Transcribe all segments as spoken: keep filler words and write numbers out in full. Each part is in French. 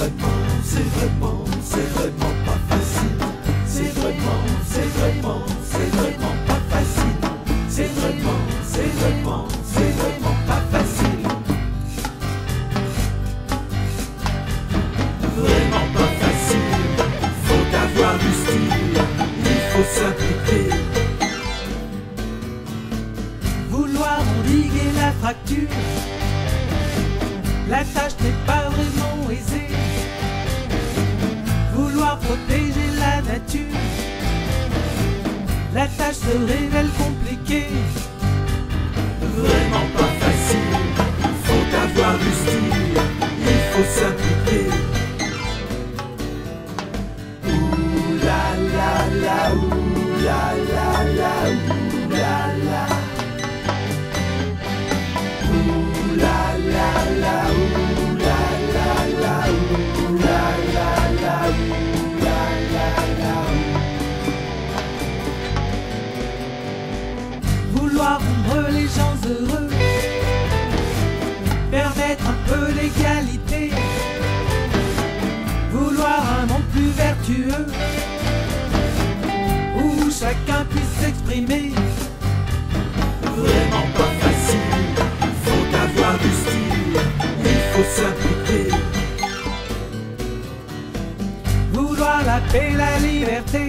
vraiment, c'est vraiment, c'est vraiment pas facile. C'est vraiment, c'est vraiment, c'est vraiment pas facile. C'est vraiment, c'est vraiment, c'est vraiment pas facile. Vraiment pas facile. Faut avoir du style, il faut s'impliquer. Vouloir endiguer la fracture, la tâche n'est pas vraiment aisée. Vouloir protéger la nature, la tâche se révèle compliquée. Vraiment pas facile, faut avoir du style, il faut s'impliquer. Ouh la la la, ouh la la la, ouh la la. Ouh la la la, ouh la la la, ouh la la la, ouh la la la. Vouloir rendre les gens heureux, permettre un peu l'égalité. Vouloir un monde plus vertueux, où chacun puisse s'exprimer. Vraiment pas facile, faut avoir du style, il faut s'impliquer. Vouloir la paix, la liberté,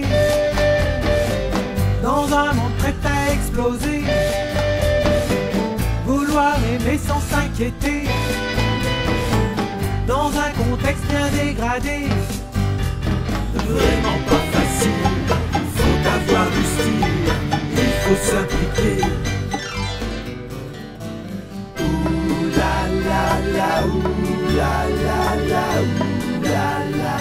dans un monde prêt à exploser. Vouloir aimer sans s'inquiéter, dans un contexte bien dégradé. Vraiment pas facile, faut avoir du style, il faut s'impliquer. Ouh la la la, ouh la la la, ouh la la.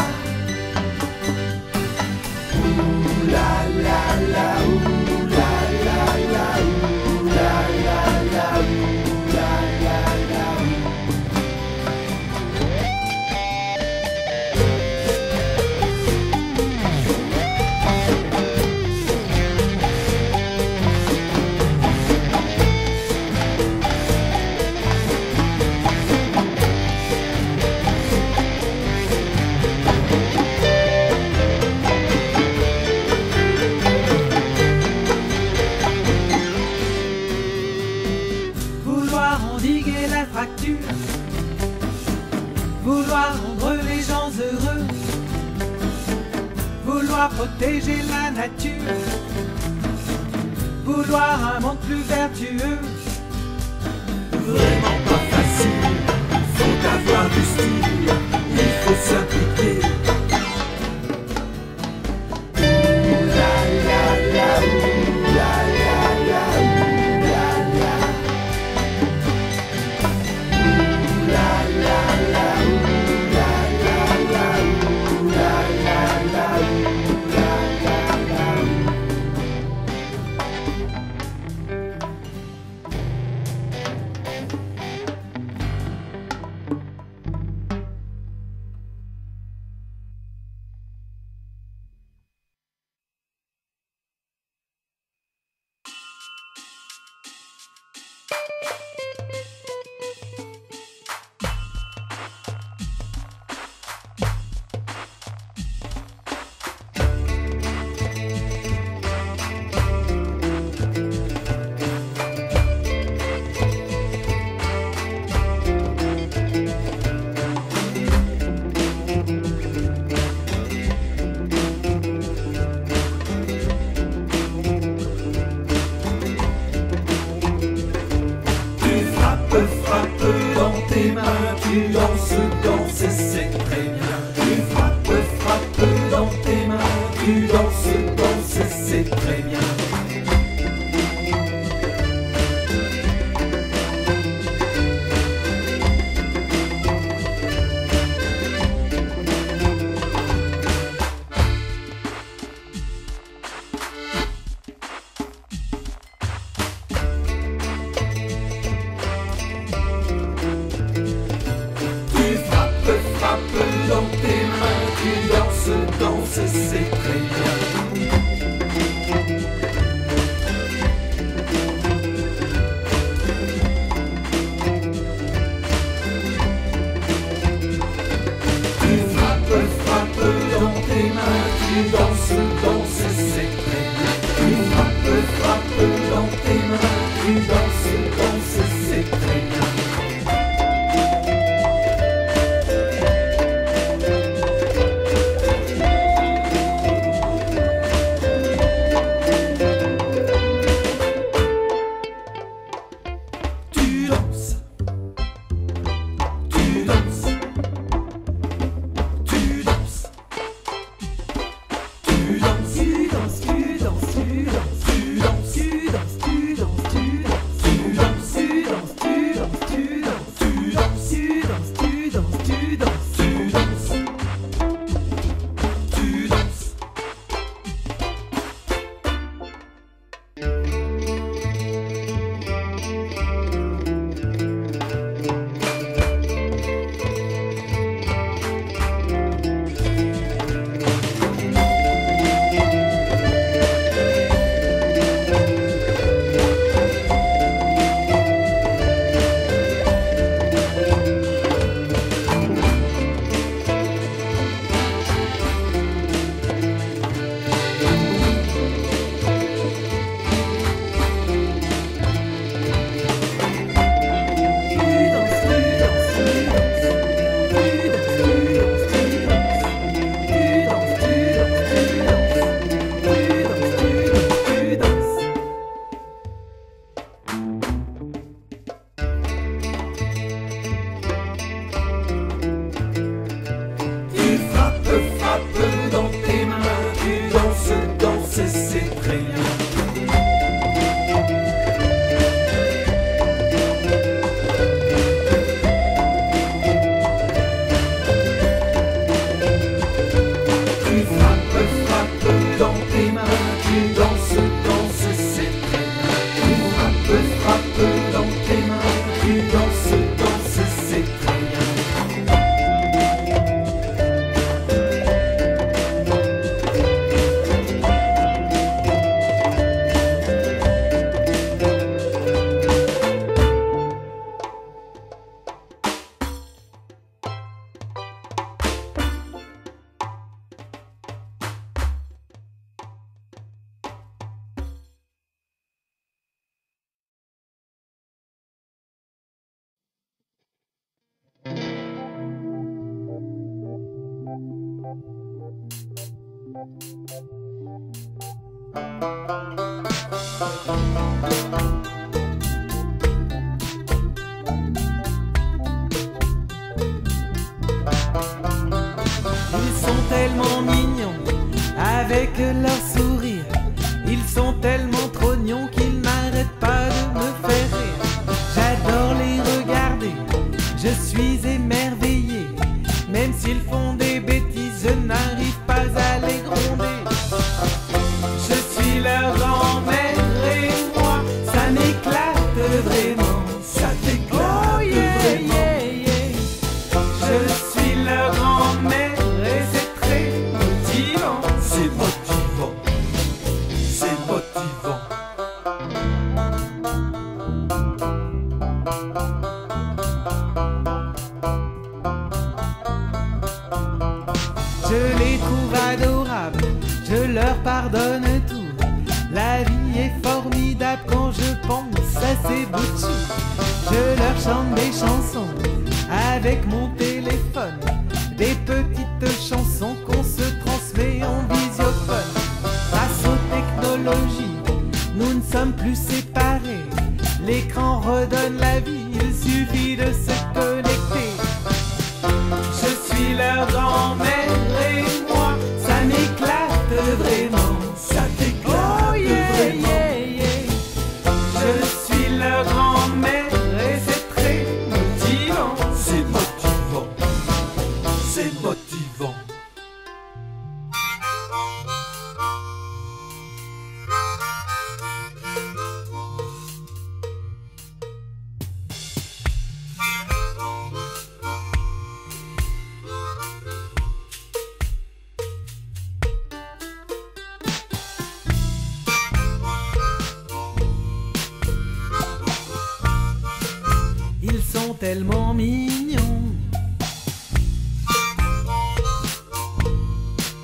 Ouh la la la, ouh la la la, ouh la la la, ouh la la la. Vouloir endiguer la fracture, vouloir rendre les gens heureux, vouloir protéger la nature, vouloir un monde plus vertueux. Vraiment pas facile, faut avoir du style, il faut s'impliquer. Ouh la la la, ouh la la la, ouh la la. Ouh la la la, ouh la la la, ouh la la la, ouh la la la. Tu danses, danses et c'est très bien. Tu frappes, frappes dans tes mains. Tu danses, danses et c'est très bien. Dans tes mains, tu danses, danses, c'est très bien. Tu dans tes mains, tu danses, danses, c'est très bien. Tu frappes, frappes dans tes mains, tu danses, danses, c'est très bien. Ils sont tellement mignons avec leur sourire. Ils sont tellement trognons qu'ils n'arrêtent pas de me faire rire. J'adore les regarder, je suis émerveillé. Même s'ils font des bêtises, je n'arrive pas à les gronder. Je suis leur grand-mère et moi, ça m'éclate vraiment. Ça t'éclate Oh yeah, vraiment. yeah, yeah. Je suis leur grand-mère et c'est très motivant. C'est motivant, c'est motivant. Je les trouve adorables, je leur pardonne tout. La vie est formidable quand je pense à ces bouts de chou. Je leur chante des chansons avec mon téléphone, des petites chansons qu'on se transmet en visiophone. Grâce aux technologies, nous ne sommes plus séparés. L'écran redonne la vie, il suffit de se connecter. Je suis leur grand-mère et moi, ça m'éclate vraiment. Ça t'éclate Oh yeah, vraiment. yeah, yeah. Je suis leur grand-mère et c'est très motivant. C'est motivant, c'est motivant. Ils sont tellement mignons.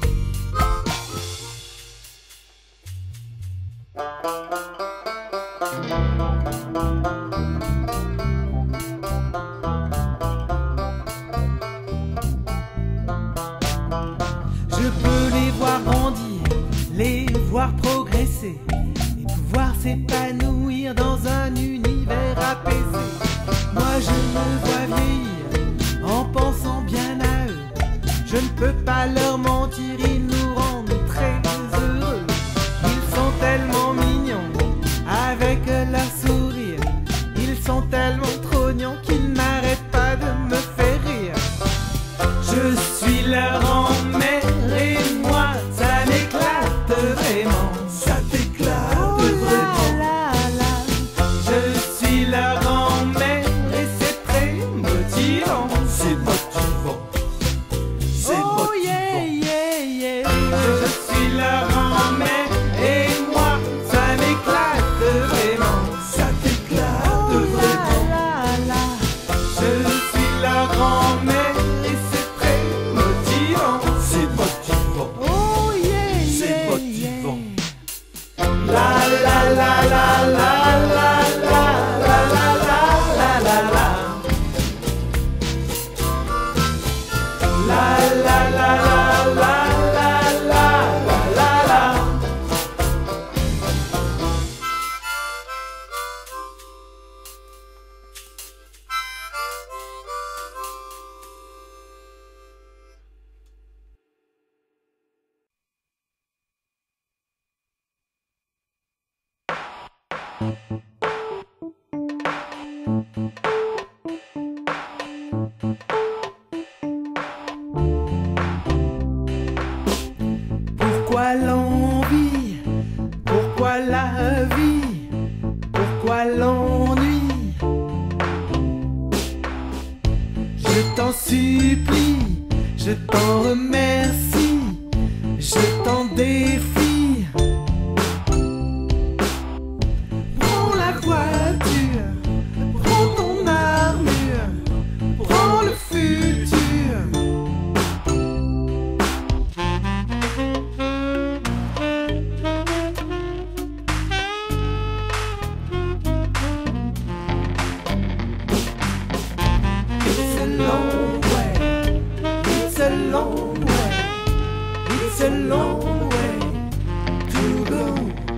pouvoir progresser et pouvoir s'épanouir dans un univers apaisé. Moi je me vois vieillir en pensant bien à eux. Je ne peux pas leur mentir, ils nous rendent très heureux. Ils sont tellement mignons avec leur sourire. Ils sont tellement trognons qu'ils n'arrêtent pas de me faire rire. Je suis leur grand-mère et moi ça m'éclate vraiment. Ça t'éclate Oh vraiment. là là là. Je suis leur grand-mère et c'est très motivant. C'est motivant. C'est Oh motivant. yeah yeah yeah. Je suis leur grand-mère et moi ça m'éclate vraiment. Ça t'éclate Oh vraiment. là là là. Je suis leur grand-mère et c'est très motivant. C'est motivant. Oh yeah C'est yeah motivant. yeah. La la la la la la la la la la la la. La la la la la la la la la. Pourquoi l'envie? Pourquoi la vie? Pourquoi l'ennui? Je t'en supplie, je t'en remercie, je t'en défie. Prends la voiture, prends ton armure, prends le futur. It's a long way, it's a long way, it's a long way to go.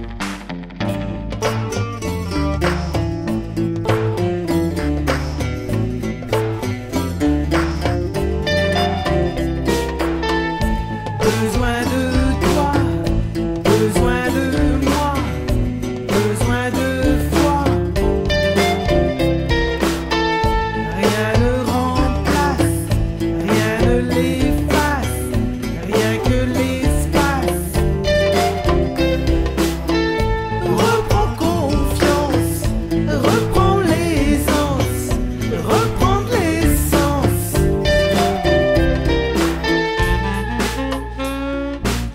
Besoin de toi, besoin de moi, besoin de foi. Rien ne remplace, rien ne l'efface, rien que l'espace. Reprends confiance, reprends l'aisance, reprends de l'essence.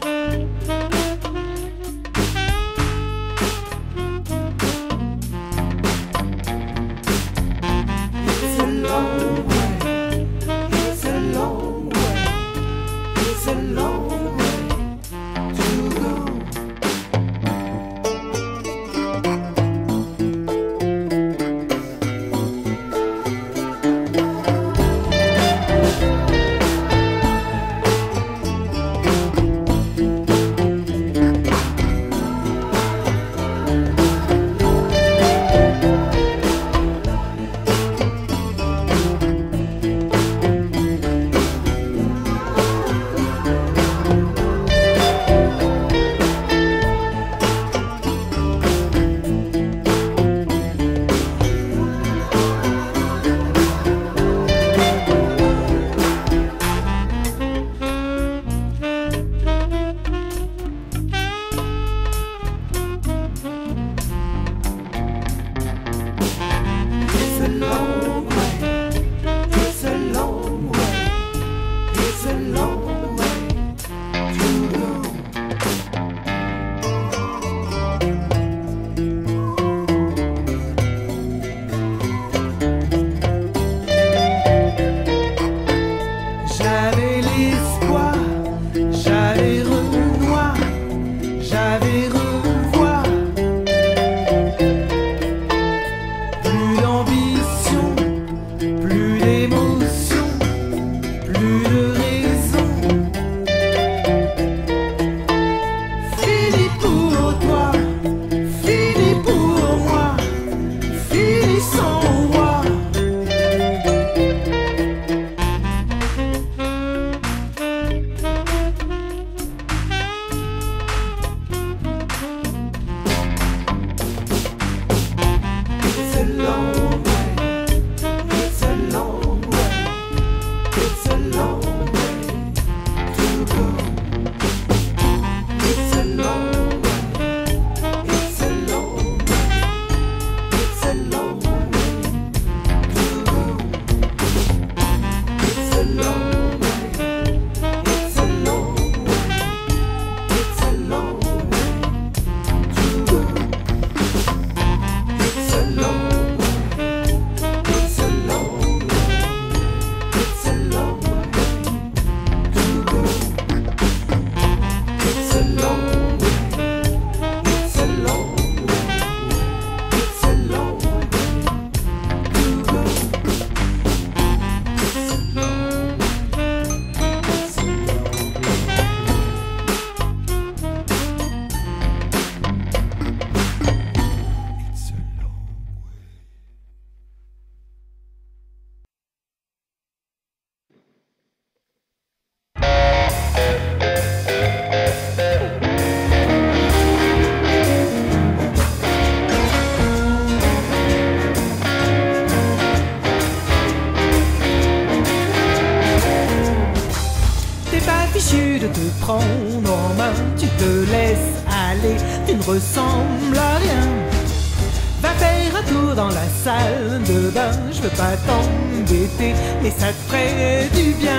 monde en main, tu te laisses aller, tu ne ressembles à rien. Va faire un tour dans la salle de bain, je veux pas t'embêter, mais ça te ferait du bien.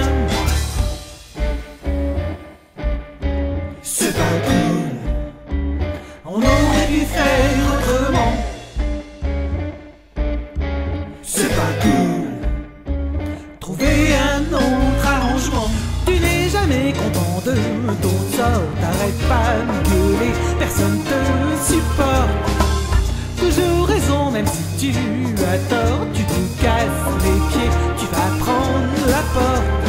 C'est pas cool, on aurait dû faire autrement. C'est pas cool, trouver un autre arrangement. Tu n'es jamais content de ton sort, t'arrêtes pas de gueuler, personne te supporte. Toujours raison, même si tu as tort, tu te casses les pieds, tu vas prendre la porte.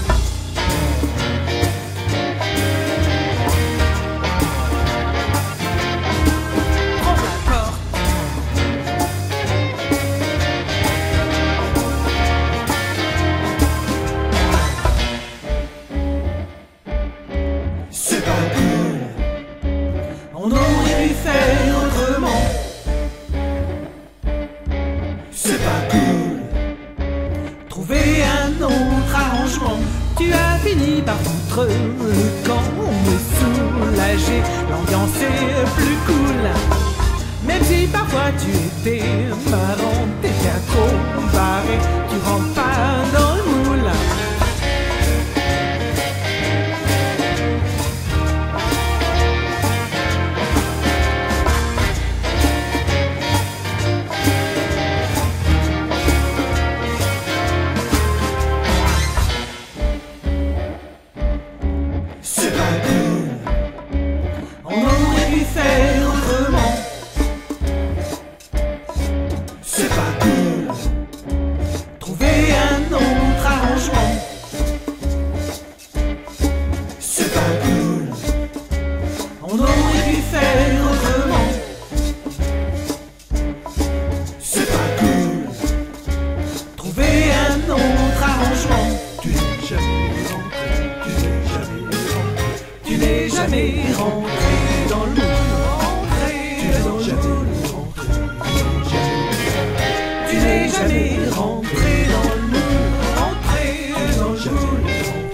Prends la porte. C'est pas cool, on aurait dû faire autrement. C'est pas cool, trouver un autre arrangement. Tu as fini par foutre le camp, on est soulagé, l'ambiance est plus cool. Même si parfois tu étais marrant, t'es bien trop barré, tu rentres pas dans le moule. C'est pas cool, on aurait dû faire autrement. C'est pas cool, trouver un autre arrangement. C'est pas cool, on aurait dû faire autrement. C'est pas cool, trouver un autre arrangement. Tu n'es jamais rentré, tu n'es jamais rentré. Tu n'es jamais rentré dans le moule, rentré dans le moule. Tu n'es jamais rentré dans le moule, rentré dans le moule.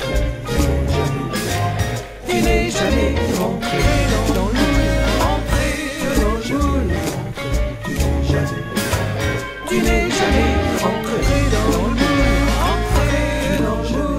Tu n'es jamais rentré dans le moule, rentré dans le moule. Tu n'es jamais rentré dans le moule, rentré dans le moule.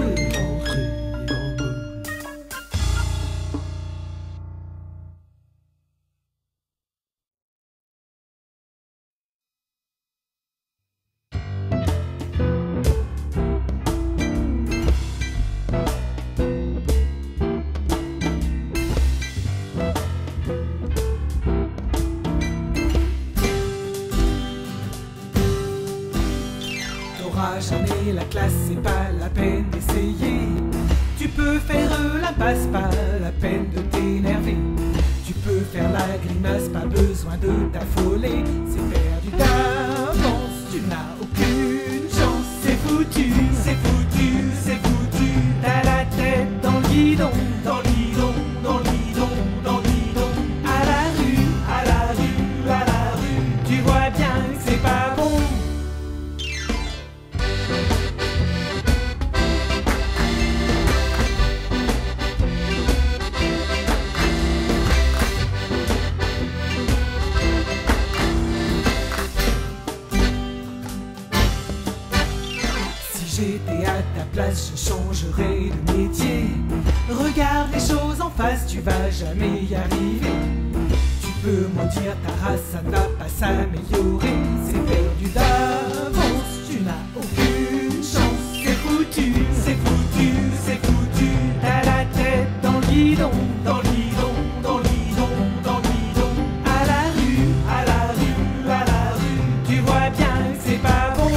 T'auras jamais la classe, c'est pas la peine d'essayer. Tu peux faire l'impasse, pas la peine de t'énerver. Tu peux faire la grimace, pas besoin de t'affoler. C'est perdu d'avance, tu n'as aucune chance. C'est foutu, c'est foutu, c'est foutu. T'as la tête dans le guidon, dans le guidon, dans le guidon, dans le guidon. À la rue, à la rue, à la rue. Tu vois bien que c'est pas bon. Si j'étais à ta place, je changerais de métier. Regarde les choses en face, tu vas jamais y arriver. Tu peux mentir, ta race, ça ne va pas s'améliorer. C'est perdu d'avance, tu n'as aucune chance. C'est foutu, c'est foutu, c'est foutu. T'as la tête dans le guidon, dans le guidon, dans le guidon, dans le guidon. À la rue, à la rue, à la rue. Tu vois bien que c'est pas bon.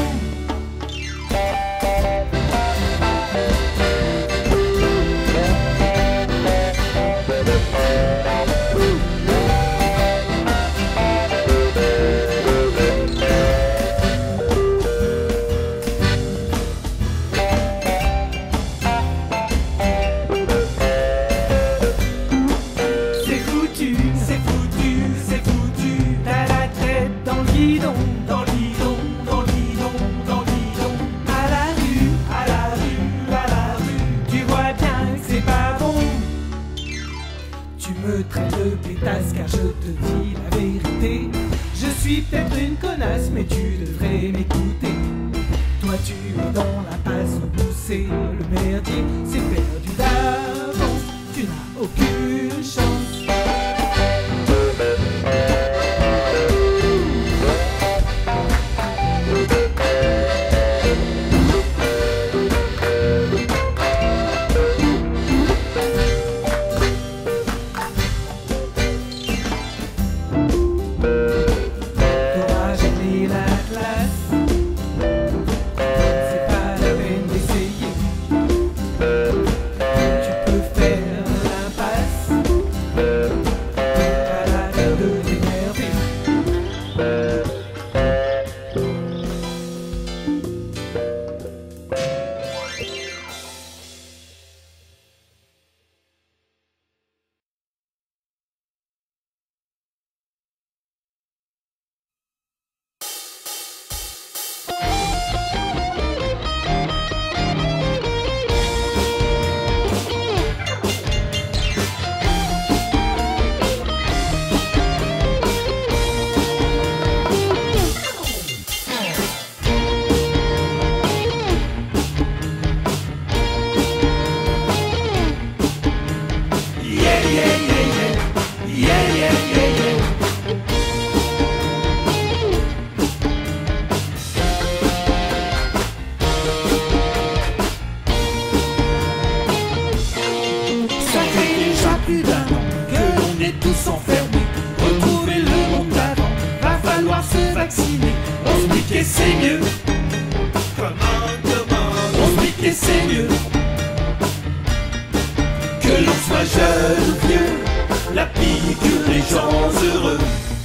Tu me traites de pétasse car je te dis la vérité. Je suis peut-être une connasse mais tu devrais m'écouter. Toi tu es dans la passe où c'est le merdier. C'est perdu d'avance, tu n'as aucune chance. Plus d'un an que l'on est tous enfermés. Retrouver le monde d'avant, va falloir se vacciner. On se dit que c'est mieux. Comment, comment on se dit que c'est mieux. Que l'on soit jeune ou vieux, la piqûre les gens heureux.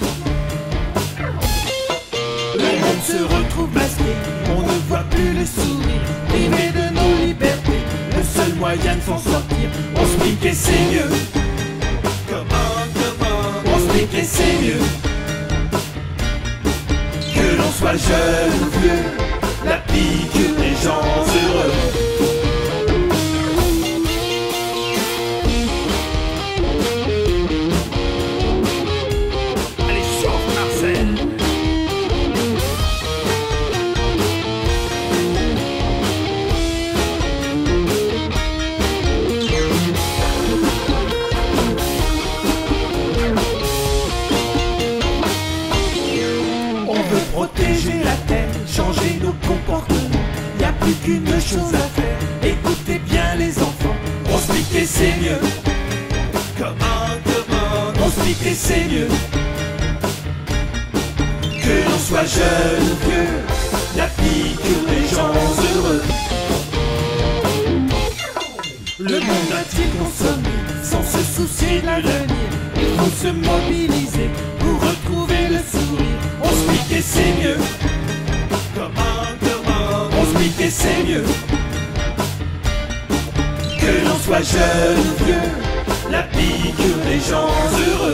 Le monde se retrouve masqué, on ne voit plus les sourires. Privés de nos libertés, le seul moyen de s'en sortir, on se dit que c'est mieux. Comment, comment on se dit que c'est mieux. Que l'on soit jeune ou vieux, la piqûre les gens heureux. Allez, chauffe Marcel. Protéger la terre, changer nos comportements. Y a plus qu'une chose à faire, écoutez bien les enfants. On se dit que c'est mieux. Comment, comment on se dit que c'est mieux. Que l'on soit jeune ou vieux, la piqûre les gens heureux. Le monde a-t-il consommé sans se soucier de l'avenir? Il faut se mobiliser pour retrouver le sourire. On se dit que c'est mieux. Comment, comment on se dit que c'est mieux. Que l'on soit jeune ou vieux, la piqûre les gens heureux.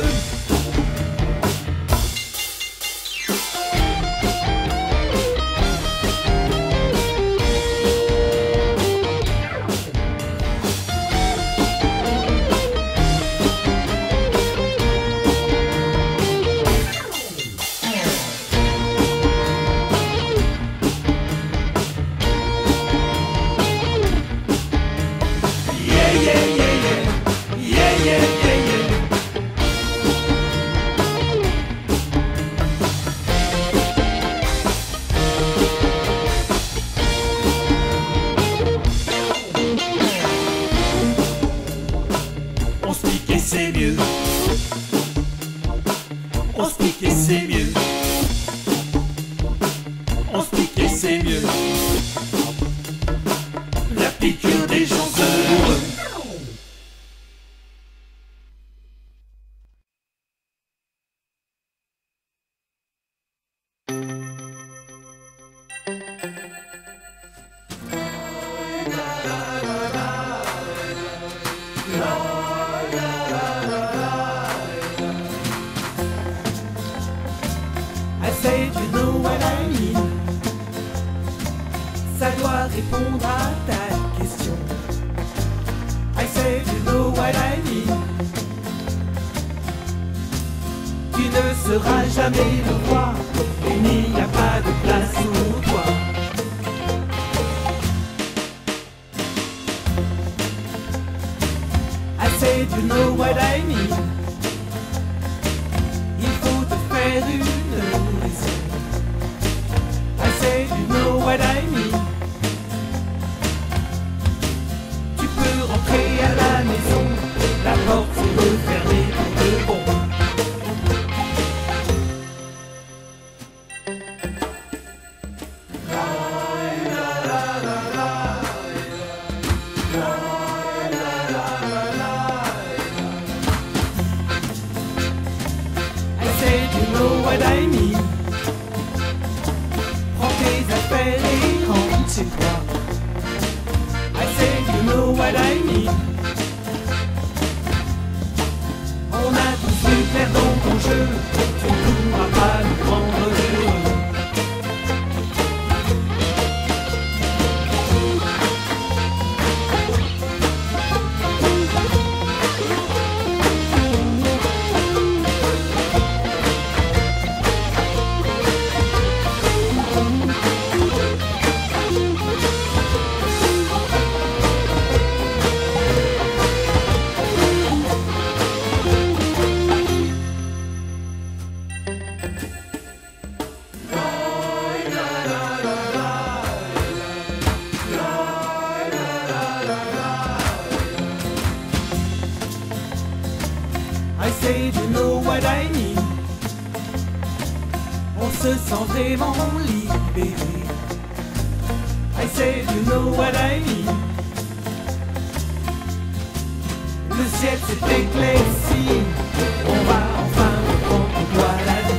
C'est mieux. On se dit que c'est mieux. On se dit que c'est mieux. La piqûre des gens heureux. Ça doit répondre à ta question. I said you know what I mean. seras jamais le roi, il n'y a pas de place pour toi. I said you know what I mean. Il faut te faire une raison. I said you know what I mean. Tu peux rentrer à la maison, la porte s'est refermée pour de bon. You know what I mean. Prends tes affaires et rentre chez toi. I said you know what I mean. On a tous vu clair dans ton jeu, tu ne pourras pas nous rendre heureux. I said you know what I mean. On se sent vraiment libéré. I said you know what I mean. Le ciel s'est éclairci, on va enfin reprendre pour toi la vie.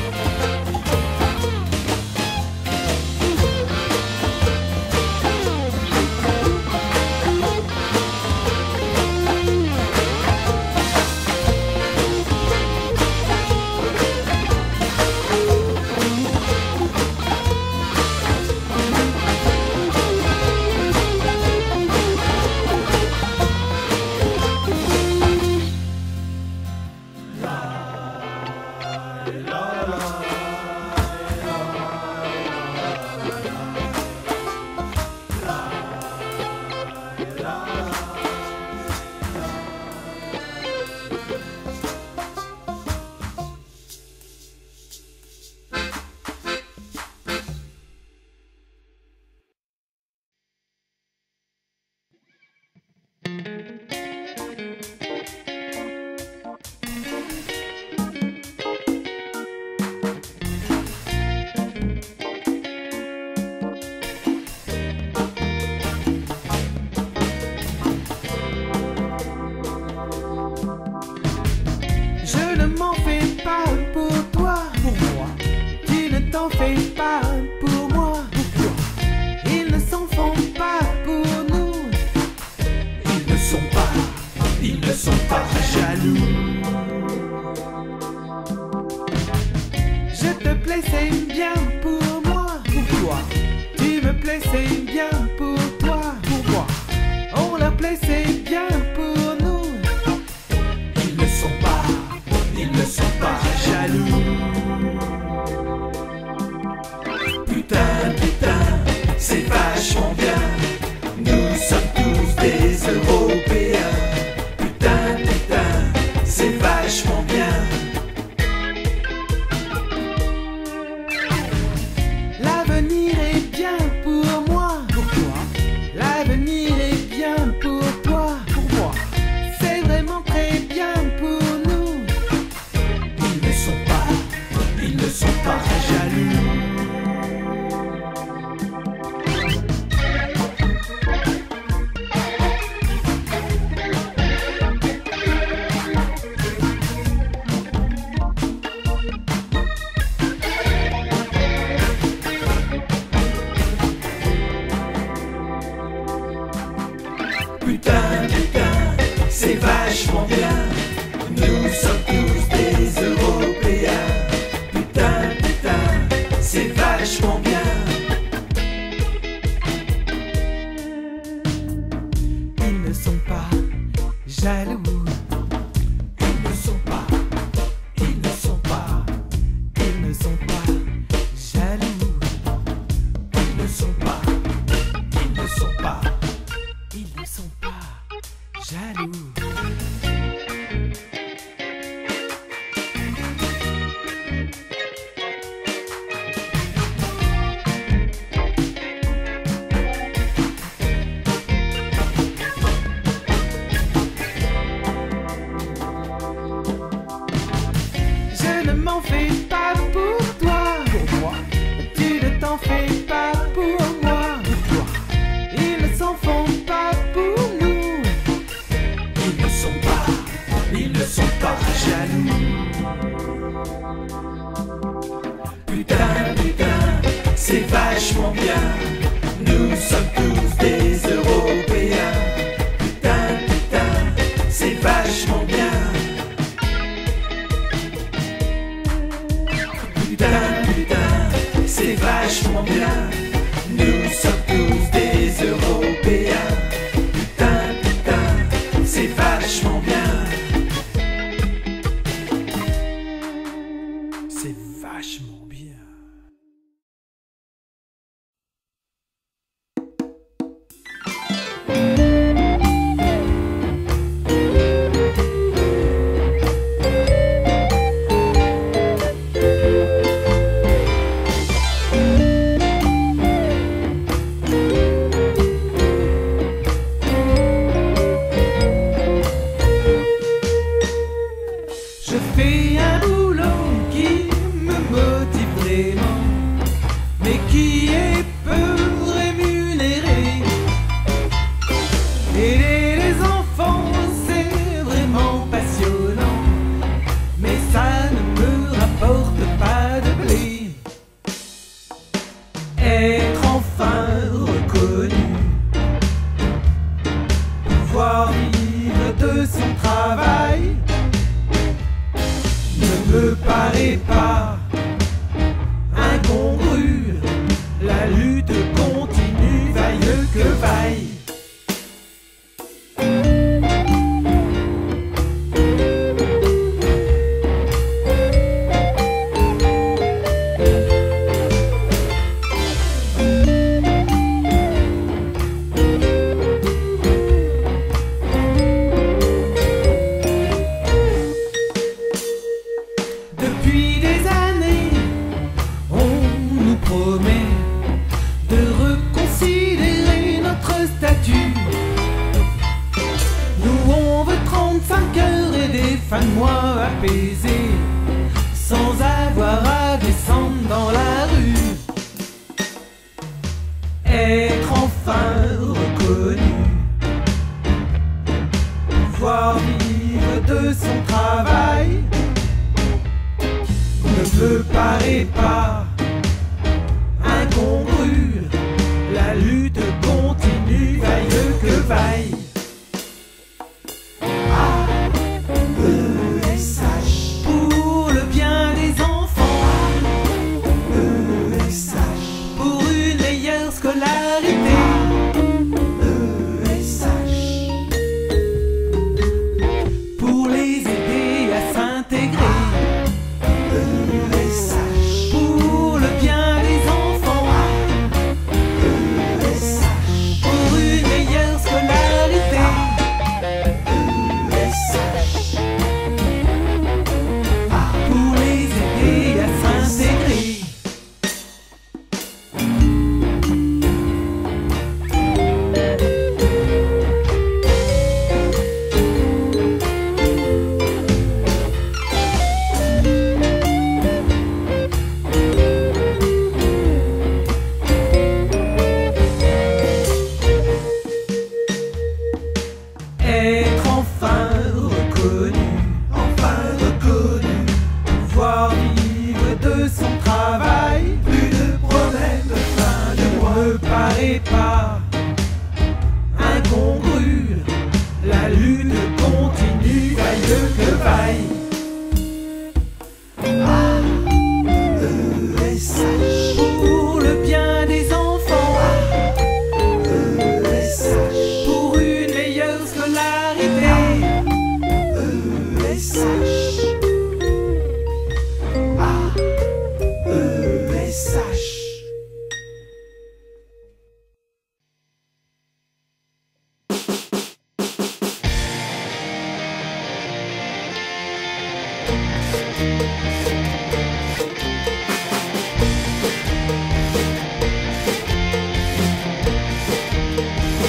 Je ne m'en fais pas pour toi, pour moi. Tu ne t'en fais pas pour moi, pourquoi? Ils ne s'en font pas pour nous. Ils ne sont pas, ils ne sont pas jaloux. Je te plais, c'est bien pour moi, pourquoi? Tu me plais, c'est bien pour toi, pour moi. On leur plaît, c'est bien pour nous. Ils ne sont pas, ils ne sont pas jaloux. Putain, putain, c'est vachement bien. Nous sommes tous des Européens. Putain, putain, c'est vachement bien. L'avenir est bien pour moi, pourquoi? t'en fais pas pour toi. Pour moi, Tu ne t'en fais pas pour moi. pour toi. Ils ne s'en font pas pour nous. Ils ne sont pas, ils ne sont pas jaloux. Putain, putain, c'est vachement bien. Nous sommes tous des Européens. Putain, putain, c'est vachement bien. Putain, putain, c'est vachement bien. Nous sommes tous des Européens. Putain, putain, c'est vachement bien. C'est vachement bien. Je fais un boulot qui me motive vraiment, mais qui est peu rémunéré. Aider les enfants, c'est vraiment passionnant, mais ça ne me rapporte pas de blé. Être enfin reconnu, pouvoir vivre de son travail, ne me paraît pas incongru. La lutte continue, vaille que vaille. Depuis des années, on nous promet de reconsidérer notre statut. Nous on veut trente-cinq heures et des fins de mois apaisés, sans avoir à descendre dans la rue. Être enfin reconnu, pouvoir vivre de son travail, ne me paraît pas incongru. La lutte continue, vaille que vaille. A, E, S, H. Pour le bien des enfants, E, S, H. pour une meilleure scolarité, E, S, H. pour les aider à s'intégrer. E, S, H. Pour le bien des enfants, E, S, H. pour une meilleure scolarité, E, S, H. pour les aider à s'intégrer. Être enfin reconnu, Enfin reconnu, pouvoir vivre de son travail, plus de problème de fin de ne mois. me paraît pas incongru. La lutte continue, vaille que vaille. A, E, S, H. Pour le bien des enfants, E, S, H. pour une meilleure scolarité, E, S, H. A, E, S, H.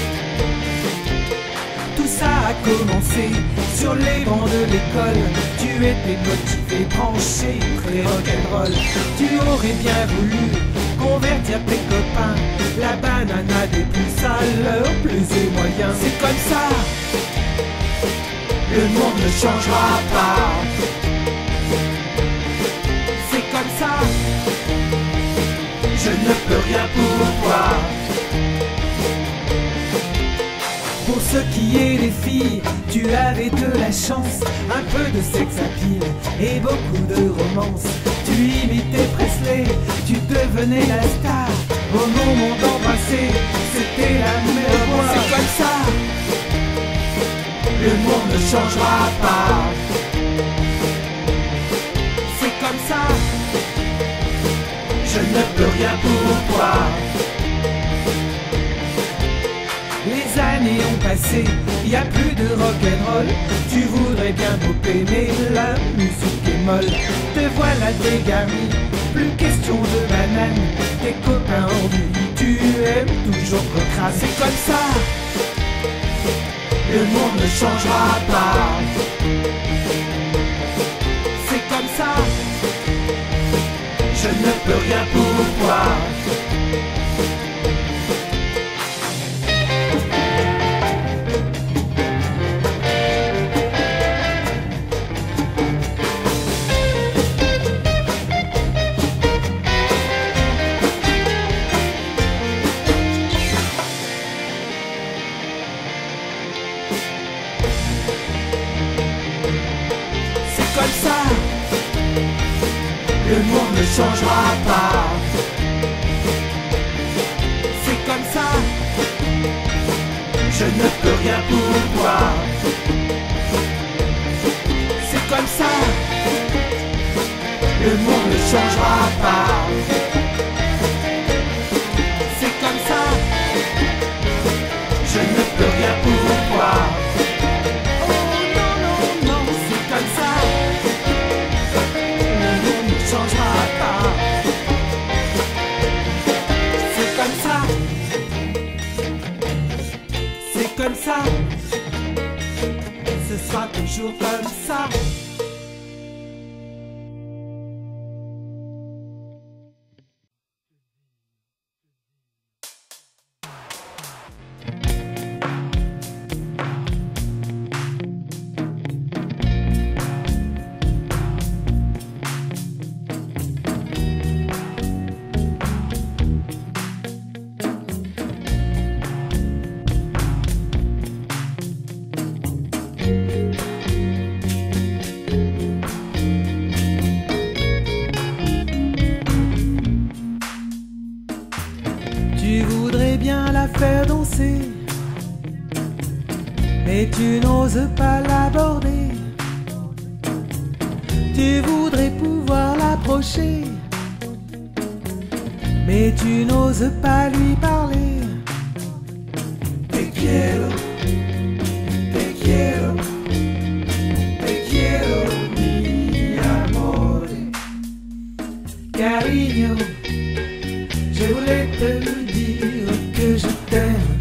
Tout ça a commencé sur les bancs de l'école. Tu étais motivé, branché, très rock'n'roll. Tu aurais bien voulu convertir tes copains. La banana des plus sales, aux plus et moyens. C'est comme ça, le monde ne changera pas. C'est comme ça, je ne peux rien pour toi. Pour ce qui est des filles, tu avais de la chance. Un peu de sex appeal et beaucoup de romance. Tu imitais Presley, tu devenais la star. Au moment d'embrasser, c'était la meilleure voix. C'est comme ça, le monde ne changera pas. C'est comme ça, je ne peux rien pour toi. Les années ont passé, y a plus de rock'n'roll. Tu voudrais bien doper, mais la musique est molle. Te voilà dégarni, plus question de banane. Tes copains ennuient, tu aimes toujours recrasser. C'est comme ça, le monde ne changera pas. C'est comme ça, je ne peux rien pour toi. Comme ça, le monde ne changera pas. C'est comme ça, je ne peux rien pour toi. C'est comme ça, le monde ne changera pas. C'est comme ça, je ne peux rien pour toi. Comme ça, ce sera toujours comme ça. Tu voudrais bien la faire danser, mais tu n'oses pas l'aborder. Tu voudrais pouvoir l'approcher, mais tu n'oses pas lui parler. Te quiero, te quiero, te quiero, mi amor. Cariño, je voulais te dire que je t'aime.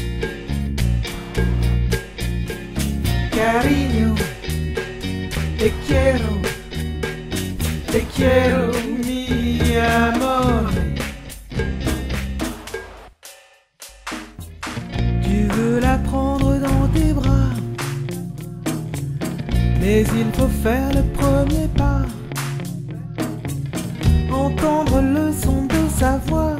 Cariño, te quiero, te quiero, mi amor. Tu veux la prendre dans tes bras, mais il faut faire le premier pas. Entendre le son de sa voix,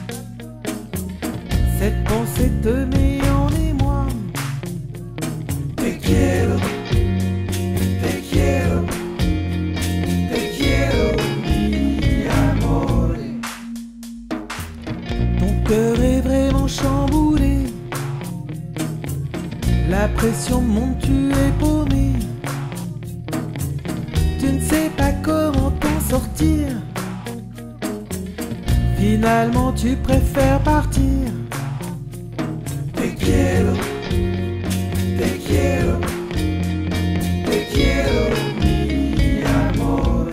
cette pensée te met en émoi. Te quiero, te quiero, te quiero, mi amor. Ton cœur est vraiment chamboulé, la pression monte, tu es paumé. Tu ne sais pas comment t'en sortir. Finalement tu préfères partir. Te quiero, te quiero, te quiero, mi amor.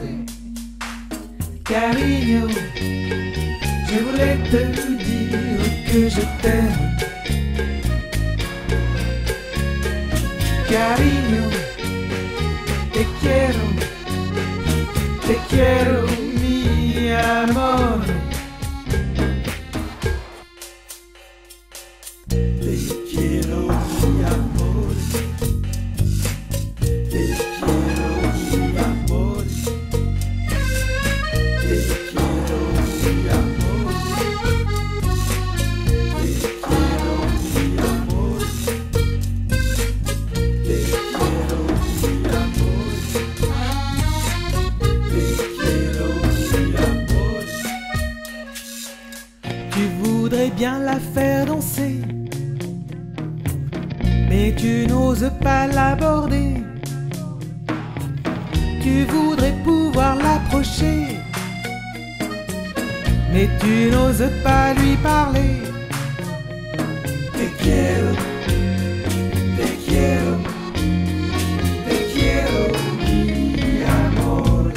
Cariño, je voulais te dire que je t'aime. Cariño, te quiero. quiero, mi amor. Te quiero, mi amor. Te quiero, mi amor. Te quiero, mi amor. Te quiero, mi amor. Te quiero, mi amor. Te quiero, mi amor. Tu voudrais bien la faire danser, mais tu n'oses pas l'aborder. Tu voudrais pouvoir l'approcher, mais tu n'oses pas lui parler. Te quiero, te quiero, te quiero, mi amor.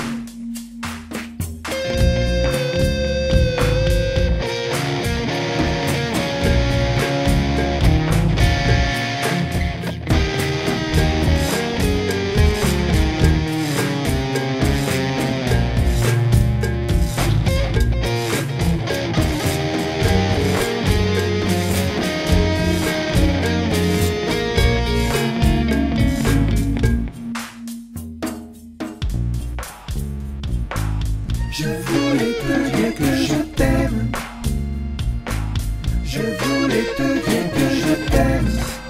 Je voulais te dire que je t'aime. Je voulais te dire que je t'aime.